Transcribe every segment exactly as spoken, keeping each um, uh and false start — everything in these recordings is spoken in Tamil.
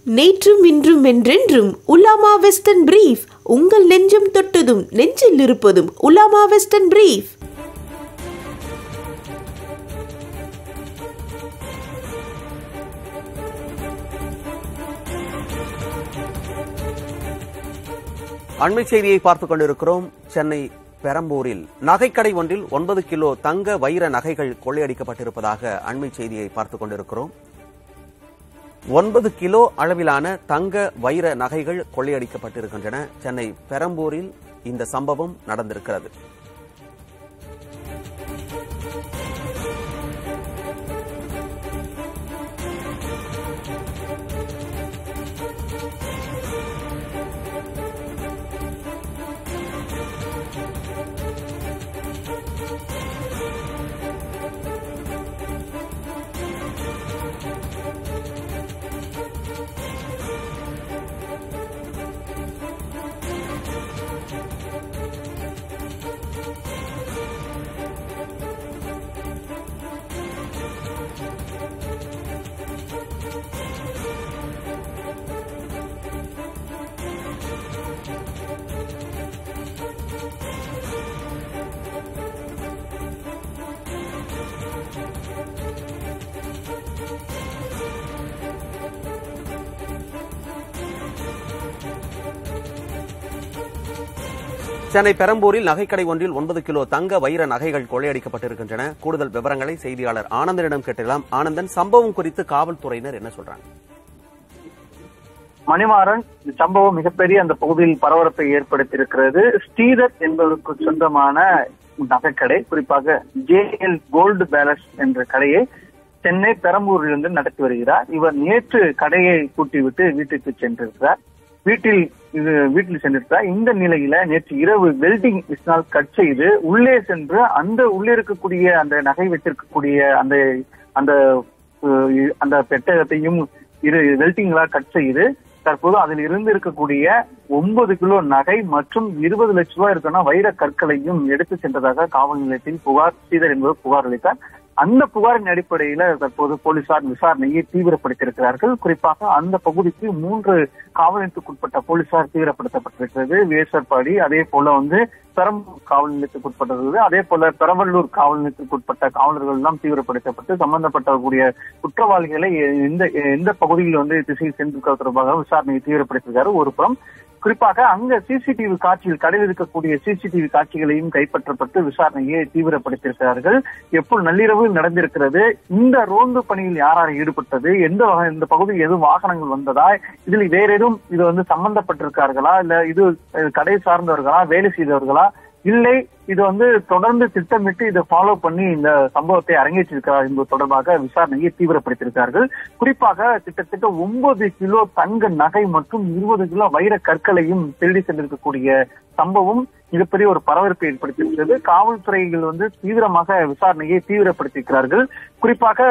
நேற்றும் இன்றும் என்றென்றும் உலாமா வெஸ்டர்ன் பிரீஃப், உங்கள் நெஞ்சம் தொட்டதும் நெஞ்சில் இருப்பதும் உலாமா வெஸ்டர்ன் பிரீஃப். அண்மை செய்தியை பார்த்துக் கொண்டிருக்கிறோம். சென்னை பெரம்பூரில் நகைக்கடை ஒன்றில் ஒன்பது கிலோ தங்க வைர நகைகள் கொள்ளையடிக்கப்பட்டிருப்பதாக அண்மை செய்தியை பார்த்துக் கொண்டிருக்கிறோம். ஒன்பது கிலோ அளவிலான தங்க வைர நகைகள் கொள்ளையடிக்கப்பட்டிருக்கின்றன. சென்னை பெரம்பூரில் இந்த சம்பவம் நடந்திருக்கிறது. சென்னை பெரம்பூரில் நகைக்கடை ஒன்றில் ஒன்பது கிலோ தங்க வைர நகைகள் கொள்ளையடிக்கப்பட்டிருக்கின்றன. கூடுதல் விவரங்களை செய்தியாளர் ஆனந்தனிடம் கேட்டலாம். ஆனந்தன், சம்பவம் குறித்து காவல்துறையினர் என்ன சொல்றாங்க? மணிமாறன், இந்த சம்பவம் மிகப்பெரிய அந்த பகுதியில் பரபரப்பை ஏற்படுத்தியிருக்கிறது. ஸ்ரீதர் என்பவருக்கு சொந்தமான நகைக்கடை, குறிப்பாக ஜே எல் கோல்டு பேலஸ் என்ற கடையை சென்னை பெரம்பூரிலிருந்து நடத்தி வருகிறார். இவர் நேற்று கடையை கூட்டிவிட்டு வீட்டுக்கு சென்றிருக்கிறார். வீட்டில் இது வீட்டில் சென்றிருக்கிறார். இந்த நிலையில நேற்று இரவு வெல்டிங் மிஷினால் கட் செய்து உள்ளே சென்று அந்த உள்ளே இருக்கக்கூடிய அந்த நகை வைத்திருக்கக்கூடிய அந்த அந்த அந்த பெட்டகத்தையும் இரு வெல்டிங்களா கட் செய்து தற்போது அதில் இருந்து இருக்கக்கூடிய ஒன்பது கிலோ நகை மற்றும் இருபது லட்சம் ரூபாய் இருக்கணும் வைர கற்களையும் எடுத்து சென்றதாக காவல் நிலையத்தில் புகார் ஸ்ரீதர் என்பவர் புகார் அளித்தார். அந்த புகாரின் அடிப்படையில தற்போது போலீசார் விசாரணையை தீவிரப்படுத்தியிருக்கிறார்கள். குறிப்பாக அந்த பகுதிக்கு மூன்று காவல் நிலையத்துக்குட்பட்ட போலீசார் தீவிரப்படுத்தப்பட்டிருக்கிறது. வேசர்பாடி, அதே போல வந்து பெரம்பூர் காவல் நிலையத்துக்குட்பட்டது, அதே போல பெரவல்லூர் காவல் நிலையத்துக்குட்பட்ட காவலர்கள் எல்லாம் தீவிரப்படுத்தப்பட்டு சம்பந்தப்பட்டக்கூடிய குற்றவாளிகளை எந்த எந்த பகுதியில் வந்து திசையில் சென்றிருக்க தொடர்பாக விசாரணையை தீவிரப்படுத்தியிருக்காரு. ஒரு புறம் குறிப்பாக அங்க சிசிடிவி காட்சியில் கடையில் இருக்கக்கூடிய சிசிடிவி காட்சிகளையும் கைப்பற்றப்பட்டு விசாரணையை தீவிரப்படுத்தியிருக்கிறார்கள். எப்போது நள்ளிரவு நடந்திருக்கிறது, இந்த ரோந்து பணியில் யார் யார் ஈடுபட்டது, எந்த வகை இந்த பகுதியில் எதுவும் வாகனங்கள் வந்ததா, இதில் வேற எதுவும் இது வந்து சம்பந்தப்பட்டிருக்கார்களா, இல்ல இது கடை சார்ந்தவர்களா, வேலை செய்தவர்களா, இல்லை இது வந்து தொடர்ந்து திட்டமிட்டு இதை ஃபாலோ பண்ணி இந்த சம்பவத்தை அரங்கேற்றிருக்கிறார் என்பது தொடர்பாக விசாரணையை தீவிரப்படுத்தியிருக்கிறார்கள். குறிப்பாக கிட்டத்தட்ட ஒன்பது கிலோ தங்க நகை மற்றும் இருபது கிலோ வைர கற்களையும் திருடி சென்றிருக்கக்கூடிய சம்பவம் மிகப்பெரிய ஒரு பரபரப்பை ஏற்படுத்தியிருக்கிறது. காவல்துறைகள் வந்து தீவிரமாக விசாரணையை தீவிரப்படுத்தியிருக்கிறார்கள். குறிப்பாக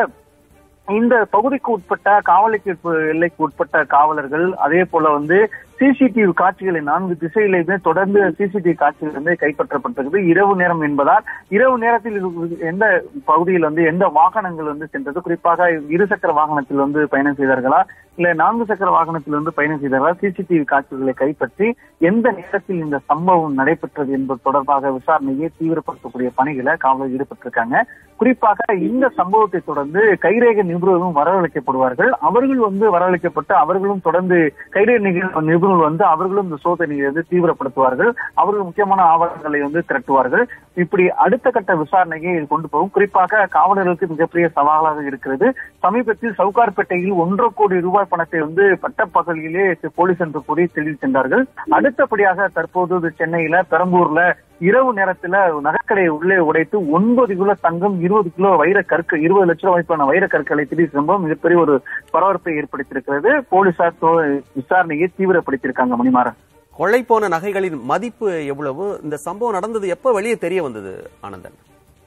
இந்த பகுதிக்கு உட்பட்ட காவலுக்கு எல்லைக்கு உட்பட்ட காவலர்கள், அதே போல வந்து சிசிடிவி காட்சிகளை நான்கு திசையிலுமே தொடர்ந்து சிசிடிவி காட்சிகள் வந்து கைப்பற்றப்பட்டிருக்கிறது. இரவு நேரம் என்பதால் இரவு நேரத்தில் எந்த பகுதியில் வந்து எந்த வாகனங்கள் வந்து சென்றது, குறிப்பாக இருசக்கர வாகனத்தில் வந்து பயணம் செய்தார்களா, இல்ல நான்கு சக்கர வாகனத்தில் வந்து பயணம் செய்தார்களா, சிசிடிவி காட்சிகளை கைப்பற்றி எந்த நேரத்தில் இந்த சம்பவம் நடைபெற்றது என்பது தொடர்பாக விசாரணையை தீவிரப்படுத்தக்கூடிய பணிகளை காவலர் ஈடுபட்டிருக்காங்க. குறிப்பாக இந்த சம்பவத்தை தொடர்ந்து கைரேகை நிபுணர்களும் வரவழைக்கப்படுவார்கள். அவர்கள் வந்து வரவழைக்கப்பட்டு அவர்களும் தொடர்ந்து கைரேகை நிபுணர்கள் வந்து அவர்களும் இந்த சோதனையை வந்து தீவிரப்படுத்துவார்கள். அவர்கள் முக்கியமான ஆவணங்களை வந்து திரட்டுவார்கள். இப்படி அடுத்த கட்ட விசாரணையை கொண்டு போகும். குறிப்பாக காவலர்களுக்கு மிகப்பெரிய சவாலாக இருக்கிறது. சமீபத்தில் சவுகார்பேட்டையில் ஒன்றரை கோடி ரூபாய் பணத்தை வந்து பட்டப்பகலிலே போலீஸ் என்று கூறி திருடி சென்றார்கள். அடுத்தபடியாக தற்போது சென்னையில பெரம்பூர்ல இரவு நேரத்துல நகைக்கடையை உள்ளே உடைத்து ஒன்பது கிலோ தங்கம், இருபது கிலோ வைர கற்கள், இருபது லட்சம் ரூபாய்க்கான வைர கற்களை திருடி சம்பவம் மிகப்பெரிய ஒரு பரபரப்பை ஏற்படுத்தியிருக்கிறது. போலீசார் விசாரணையை தீவிரப்படுத்தியிருக்காங்க. மணிமாறன், கொள்ளை போன நகைகளின் மதிப்பு எவ்வளவு? இந்த சம்பவம் நடந்தது எப்ப வெளியே தெரிய வந்தது ஆனந்தன்?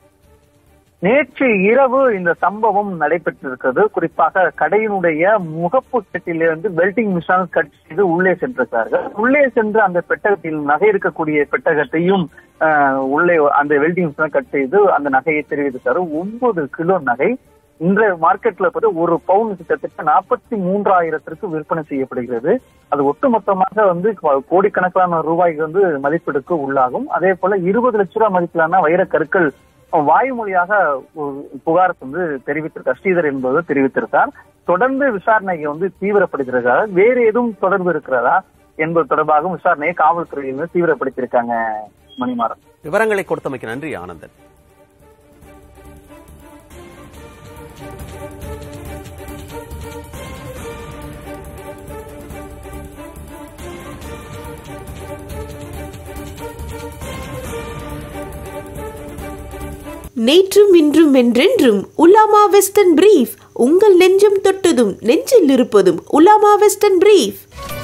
நேற்று இரவு இந்த சம்பவம் நடைபெற்றிருக்கிறது. குறிப்பாக கடையினுடைய முகப்பு கட்டிலிருந்து வெல்டிங் மிஷினால் கட் செய்து உள்ளே சென்றிருக்கிறார்கள். உள்ளே சென்று அந்த பெட்டகத்தில் நகை இருக்கக்கூடிய பெட்டகத்தையும் உள்ளே அந்த வெல்டிங் மிஷினால் கட் செய்து அந்த நகையை தெரிவித்தார். ஒன்பது கிலோ நகை இன்றைய மார்க்கெட்ல பார்த்து ஒரு பவுன் கிட்டத்தட்ட நாற்பத்தி மூன்றாயிரத்திற்கு விற்பனை செய்யப்படுகிறது. அது ஒட்டுமொத்தமாக வந்து கோடிக்கணக்கான ரூபாய்க்கு வந்து மதிப்பீடுக்கு உள்ளாகும். அதே போல இருபது லட்ச ரூபாய் மதிப்பிலான வைரக்கற்கள் வாய்மொழியாக புகார் வந்து தெரிவித்திருக்கார். ஸ்ரீதர் என்பவர் தெரிவித்திருக்கார். தொடர்ந்து விசாரணையை வந்து தீவிரப்படுத்திருக்கார். வேறு எதுவும் தொடர்பு இருக்கிறதா என்பது தொடர்பாக விசாரணையை காவல்துறையினர் தீவிரப்படுத்தியிருக்காங்க. மணிமாறன், விவரங்களை கொடுத்தமைக்கு நன்றி ஆனந்தன். நேற்றும் இன்றும் என்றென்றும் உலாமா வெஸ்டர்ன் பிரீஃப், உங்கள் நெஞ்சம் தொட்டதும் நெஞ்சில் இருப்பதும் உலாமா வெஸ்டர்ன் பிரீஃப்.